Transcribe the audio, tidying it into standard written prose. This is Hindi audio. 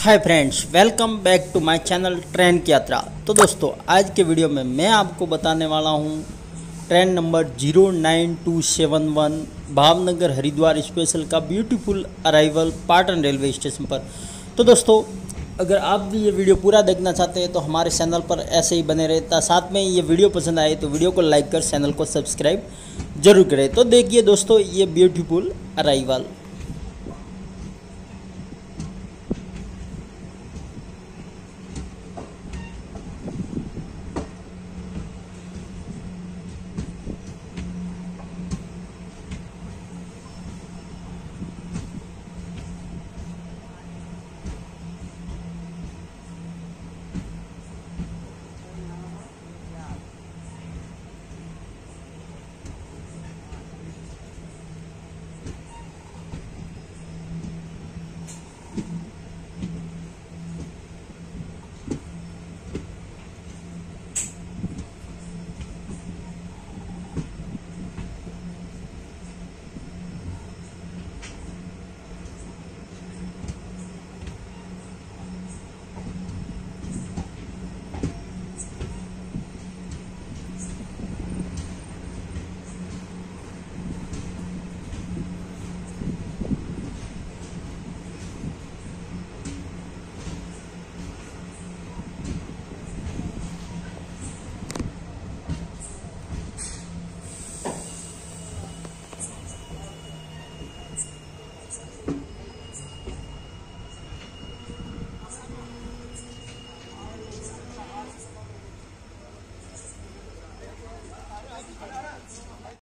Hi friends, welcome back to my channel train की यात्रा। तो दोस्तों, आज के वीडियो में मैं आपको बताने वाला हूं train number 09271 Bhavnagar Haridwar special का beautiful arrival Patan railway station पर। तो दोस्तों, अगर आप भी ये वीडियो पूरा देखना चाहते हैं तो हमारे चैनल पर ऐसे ही बने रहता। साथ में ये वीडियो पसंद आए तो वीडियो को लाइक कर चैनल को सब्सक्राइब जरूर करें। तो देखिए दोस्तों, ये ब्यूटीफुल अराइवल।